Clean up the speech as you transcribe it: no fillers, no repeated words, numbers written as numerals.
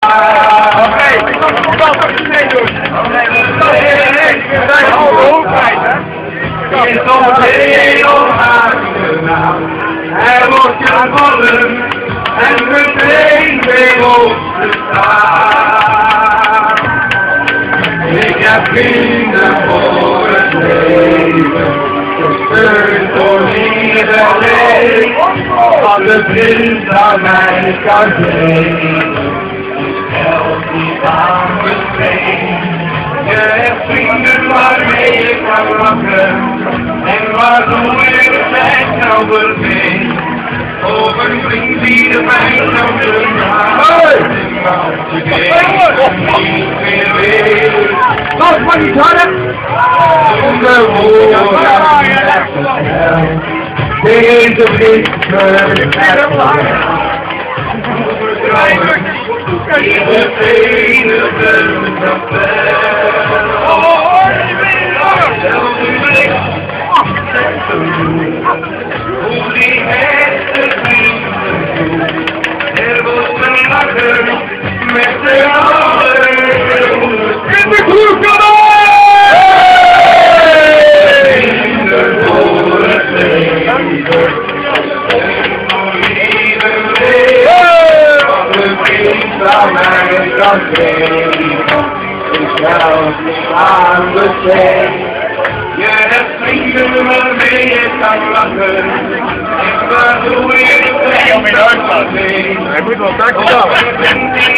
Oké, dat moet je mee doen. We zijn al de hoofdprijs, hè? In zo'n heel aangenaam. Hij wordt gevallen en meteen weer op te staan. Ik heb vrienden voor het leven, gesteund door iedereen. Wat de vriend aan mij kan geven, is geld niet aan besteed. Je hebt vrienden waarmee je kan lachen, en waardoor je tijd nou vergeet. Of een vriend die de pijn nou teruggaat, en wat je deed, niet meer weet. Laat maar niet harder! Zonder woorden, deze vriend de verenigde hoe die echte vrienden er wordt een lachen met z'n allen in de kroegkanal! Vrienden voor het leven, aan mij kan geven, is geld aan besteed. Je hebt vrienden waarmee je kan lachen, en waardoor je de pijn kan zien. Hij moet wel takken.